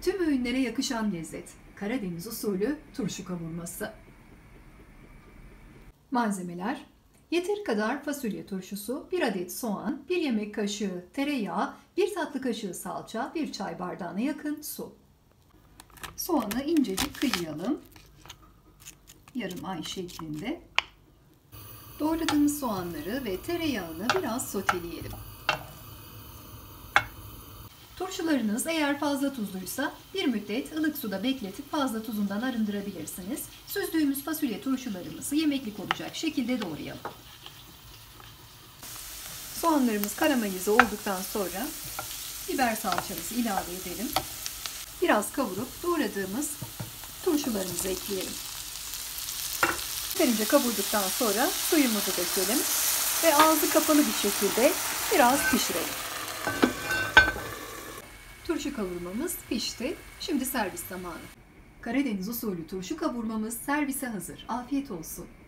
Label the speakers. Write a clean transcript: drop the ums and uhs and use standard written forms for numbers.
Speaker 1: Tüm öğünlere yakışan lezzet. Karadeniz usulü turşu kavurması. Malzemeler: yeteri kadar fasulye turşusu, 1 adet soğan, 1 yemek kaşığı tereyağı, 1 tatlı kaşığı salça, 1 çay bardağına yakın su. Soğanı incecik kıyalım. Yarım ay şeklinde. Doğradığımız soğanları ve tereyağını biraz soteleyelim. Turşularınız eğer fazla tuzluysa bir müddet ılık suda bekletip fazla tuzundan arındırabilirsiniz. Süzdüğümüz fasulye turşularımızı yemeklik olacak şekilde doğrayalım. Soğanlarımız karamelize olduktan sonra biber salçamızı ilave edelim. Biraz kavurup doğradığımız turşularımızı ekleyelim. Yeterince kavurduktan sonra suyumuzu dökelim ve ağzı kapalı bir şekilde biraz pişirelim. Turşu kavurmamız pişti. Şimdi servis zamanı. Karadeniz usulü turşu kavurmamız servise hazır. Afiyet olsun.